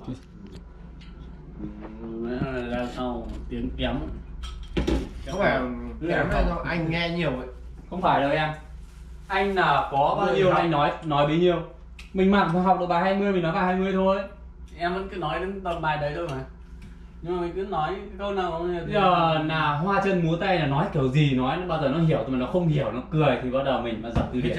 Ra sau tiếng kém. Không phải kém hay không, anh nghe nhiều ấy. Không phải đâu em. Anh là có bao nhiêu anh nói bấy nhiêu. Mình mặc học được bài 20 mình nói bài 20 thôi. Em vẫn cứ nói đến tầm bài đấy thôi mà. Nhưng mà mình cứ nói câu nào Bây giờ là hoa chân múa tay là nói kiểu gì nói nó bao giờ nó hiểu mà nó không hiểu nó cười thì bắt đầu mình mà dập từ điển.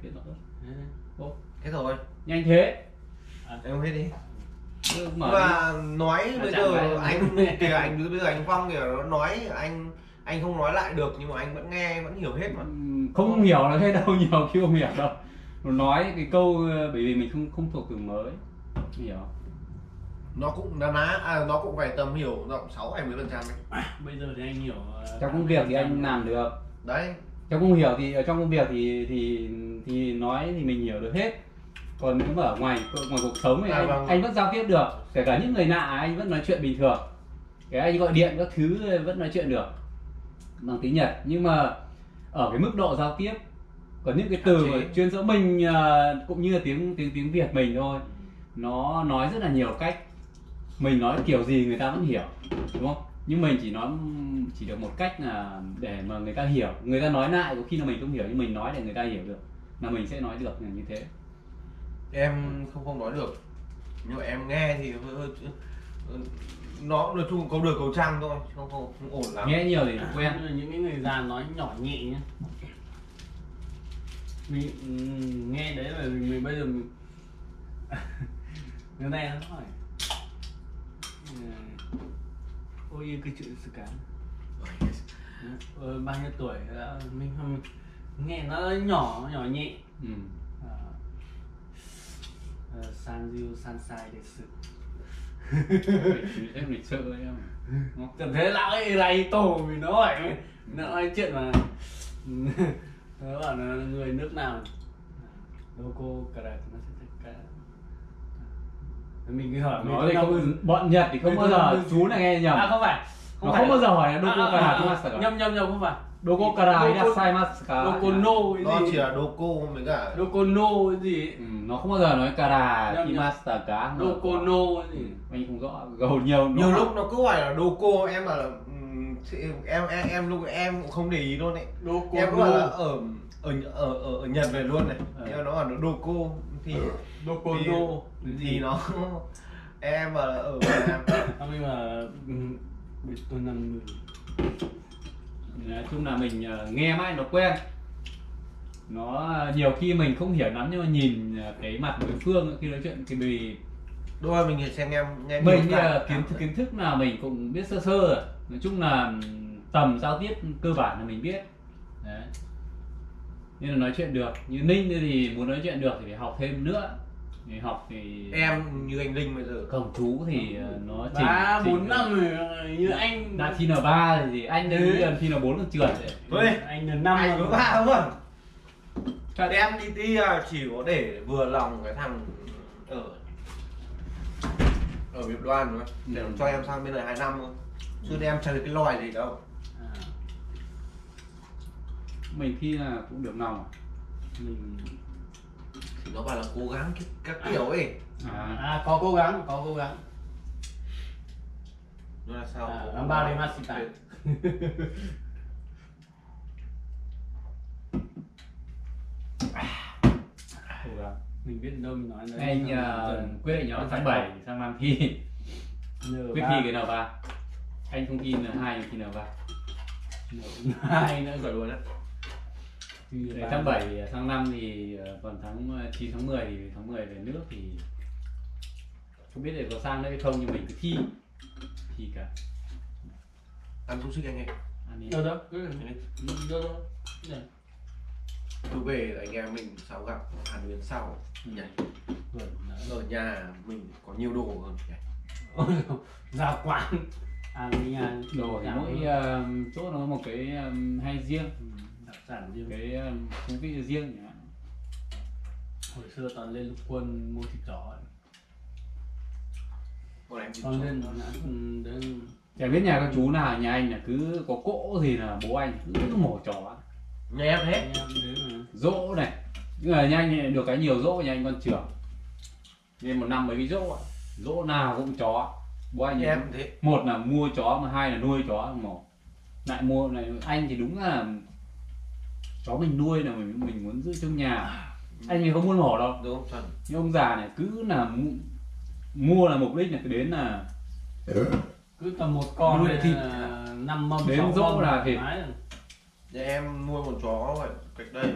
Thế rồi. Nhanh thế. Em hết đi. Mở Và nói bây giờ anh kìa, anh bây giờ anh Phong kìa nó nói anh không nói lại được nhưng mà anh vẫn nghe vẫn hiểu hết mà. Không hiểu là thế đâu, nhiều khi không hiểu đâu. Nó nói cái câu bởi vì mình không thuộc từ mới. Hiểu. Nó cũng nó cũng phải tầm hiểu rộng 60-70% đấy. Bây giờ thì anh hiểu. Trong công việc thì anh làm được. Đấy. Trong không hiểu thì ở trong công việc thì nói thì mình hiểu được hết. Còn nếu mà ở ngoài cuộc sống thì anh vẫn giao tiếp được, kể cả những người lạ anh vẫn nói chuyện bình thường. Cái anh gọi điện các thứ vẫn nói chuyện được bằng tiếng Nhật, nhưng mà ở cái mức độ giao tiếp còn những cái từ chuyên giữa mình cũng như là tiếng Việt mình thôi, nó nói rất là nhiều cách. Mình nói kiểu gì người ta vẫn hiểu, đúng không? Nhưng mình chỉ được một cách là để mà người ta hiểu. Người ta nói lại có khi là mình không hiểu, nhưng mình nói để người ta hiểu được là mình sẽ nói được là như thế. Em không nói được, nhưng mà em nghe thì nó nói chung câu được câu trăng thôi, không ổn lắm. Nghe nhiều thì quen. Những cái người già nói nhỏ nhẹ nhá, mình nghe đấy là mình bây giờ mình người này nó hỏi ôi cái chuyện sự cán bao nhiêu tuổi mình nghe nó nhỏ nhẹ. Sanju Sansai để sự em lịch sự đấy em. Chẳng thế lão ấy này tổ vì nó nói chuyện mà nó bảo là người nước nào Doko Kara nó sẽ cả mình cứ hỏi nói thì không, bọn Nhật thì không bao giờ chú này nghe nhầm. Không phải nó không bao giờ hỏi là Doko Kara Kumasa. Nhầm không phải Doko Kara hay là Saimasu ka. Doko no cái gì? Nó chỉ là Doko với cả Doko no cái gì? Nó không bao giờ nói Kara Kimasta ka. Doko no cái gì? Anh không rõ, gầu nhiều lúc nó cứ hỏi là Doko, em bảo là em lúc em cũng không để ý luôn đấy. Em cũng bảo là ở Nhật về luôn này. Nhưng nó bảo là Doko thì Doko no thì nó em bảo là ở Việt Nam. Nhưng mà tôi nằm nói chung là mình nghe mãi nó quen. Nó nhiều khi mình không hiểu lắm nhưng mà nhìn cái mặt đối phương khi nói chuyện thì đôi mình xem em nghe mình kiến thức nào mình cũng biết sơ rồi. Nói chung là tầm giao tiếp cơ bản là mình biết đấy, nên là nói chuyện được. Như Ninh thì muốn nói chuyện được thì phải học thêm nữa. Thì học thì em như anh Linh bây giờ không, chú thì nó chỉ 3-4 năm rồi như anh đã thi N3 thì anh đến lần thi N4 lần trượt thôi anh N5 anh có 3 đúng không? Thật em đi thi chỉ có để vừa lòng cái thằng ở Việt Đoan thôi, để nó cho em sang bên này 2 năm thôi, chứ em chơi cái loài gì đâu. Mình thi là cũng được lòng mình thì nó bảo là cố gắng các kiểu ấy. Có cố gắng nó là sao năm ba đến Masita mình biết đâu mình nói đấy. Anh quyết định nó tháng 7 sang năm thi quyết thi cái N3. Anh không thi N2 thi N3 N2 nữa rồi luôn á. Tháng 7 tháng 5 thì còn tháng 9 tháng 10 thì tháng 10 về nước thì không biết để có sang nữa hay không, nhưng mình cứ thi cả. Ăn xúc xích anh em. Đâu Tôi về anh em mình sau gặp Hàn Huyền sau nhỉ. Ở nhà mình có nhiều đồ hơn nhỉ. Ra quán đồ thì mỗi chỗ nó có một cái hay riêng, đặc sản riêng, cái thú vị riêng. hồi xưa toàn lên lục quân mua thịt chó ấy. Toàn lên đến chả biết nhà các chú nào, nhà anh là cứ có cỗ gì là bố anh cứ mổ chó. Nhà em hết Dỗ này, nhưng mà nhà anh được cái nhiều dỗ, nhà anh con trưởng nên một năm mấy cái dỗ. lỗ nào cũng chó. Bố anh em thế. Một là mua chó mà hai là nuôi chó một. Lại mua này anh thì đúng là chó mình nuôi là mình muốn giữ trong nhà. Anh mình không muốn mổ đâu. Đúng không? Nhưng ông già này cứ là mua là mục đích là đến là cứ tầm một con nuôi thịt, 5 mâm đến dỗ là thịt. Nhà em nuôi một chó phải cách đây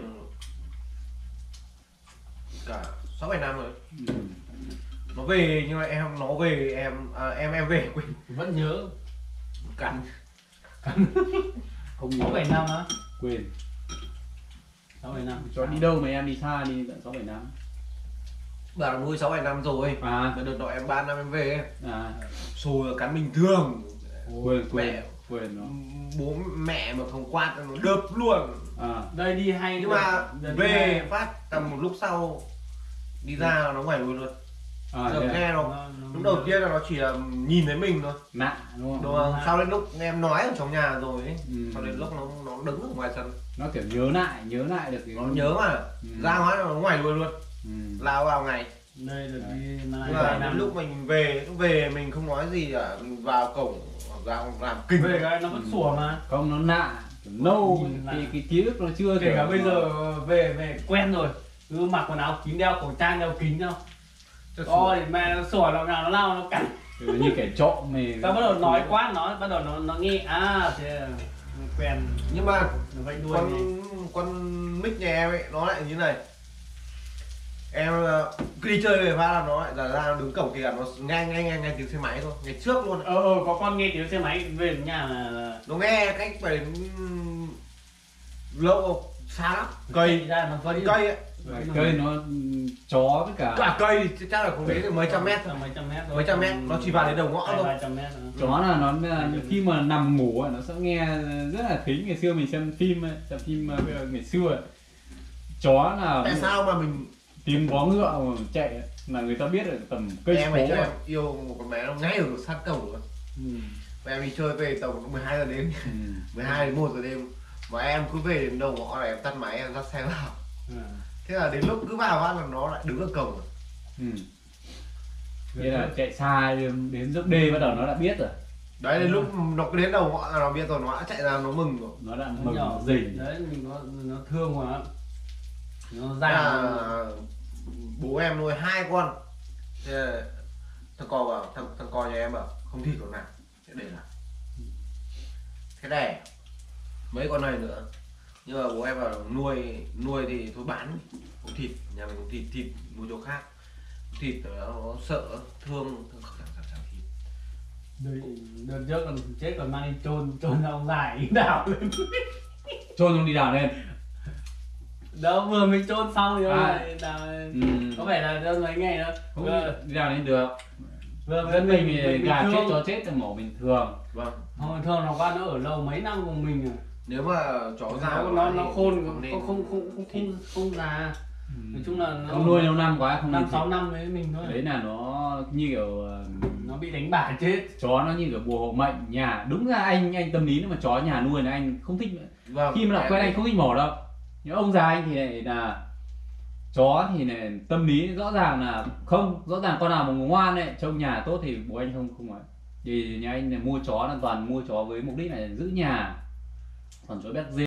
cả 6-7 năm rồi. Nó về nhưng mà nó về em về quên vẫn nhớ cắn không 6-7 năm á, quên. 6-7 năm Chó đi đâu mà em đi xa đi tận 6-7 năm. bà nuôi 6-7 năm rồi. Cái đợt đó em 3 năm em về sùi cắn bình thường. Quên nó. Bố mẹ mà không quát nó đớp luôn. Đây đi hay Nhưng mà về phát tầm một lúc sau đi ra nó ngoài luôn. Giờ nghe nó lúc đầu tiên là nó chỉ là nhìn thấy mình thôi, nạ đúng đúng không? Sau đến lúc em nói ở trong nhà rồi ấy, sau đến lúc nó đứng ở ngoài sân, nó kiểu nhớ lại được nó nhớ mà ra hóa nó ngoài luôn lao vào ngày. Đây được đi Nhưng mà đến lúc mình về mình không nói gì cả, mình vào cổng vào làm kinh về cái nó vẫn sủa mà không, nó nạ nâu cái ký ức nó chưa, kể cả bây giờ về quen rồi, cứ mặc quần áo kín, đeo khẩu trang, đeo kính đâu rồi mẹ nó sủa lúc nào nó lao nó cắn như kẻ trộm mày. ta bắt đầu nói quát nó, bắt đầu nó nghe thế quen. Nhưng mà vậy con mic nhà em ấy nó lại như này, em cứ đi chơi về pha là nó lại ra đứng cổng kìa, nó nghe tiếng xe máy thôi, ngày trước luôn. Có con nghe tiếng xe máy về đến nhà là nó nghe cách phải đến lâu xa lắm, cây ra nó cây ấy. Cây nó chó với cả cây thì chắc là không đến được mấy trăm mét, nó chỉ vào đến đầu ngõ thôi. Chó là nó khi mà nằm ngủ nó sẽ nghe rất là thính. Ngày xưa mình xem phim ngày xưa chó là tại sao mà mình tìm vó ngựa mà chạy là người ta biết ở tầm cây em số. em yêu một con bé nó ngay ở sát cổng luôn. Em đi chơi về tầm 12 giờ đêm 12 đến 1 giờ đêm mà em cứ về đến đầu ngõ này em tắt máy, em dắt xe vào. Thế là đến lúc cứ vào là nó lại đứng ở cổng. Thế là chạy xa đến dốc đê bắt đầu nó đã biết rồi. Đấy đến lúc nó cứ đến đầu ngõ là nó biết rồi, nó đã chạy ra nó mừng rồi. Nó đã mừng rình. Đấy mình nó thương quá. Nó ra bố em nuôi 2 con. Thế thằng cò bảo thằng cò nhà em bảo không thịt con nào sẽ để lại. Thế đẻ mấy con này nữa. Nhưng mà bố em bảo nuôi thì thôi bán không thịt, nhà mình không thịt mua chỗ khác. Thịt nó sợ thương không chẳng thịt. Đợt trước còn chết còn mang đi chôn ra ông dài đào lên. Chôn không đi đào lên. Đâu vừa mới chôn xong thì lại đào. Có phải là đâu mấy ngày nữa. Không đi đào lên được. Vừa mình thì gà chết chó chết thì mổ bình thường. Vâng. Không thường nó qua nó ở lâu mấy năm của mình rồi. Nếu mà chó già nó khôn không già. Nói chung là nó nuôi lâu năm quá không 5-6 năm với mình thôi. Đấy là nó như kiểu nó bị đánh bả chết. Chó nó như kiểu bùa hộ mệnh nhà. Đúng ra anh tâm lý, mà chó nhà nuôi là anh không thích. Khi mà đã quen anh không thích mổ đâu. Nhưng ông già anh thì lại là chó thì này tâm lý rõ ràng là không, rõ ràng con nào mà ngoan ấy trông nhà tốt thì bố anh không nói. Thì nhà anh là mua chó là toàn mua chó với mục đích là giữ nhà, còn chó béc dê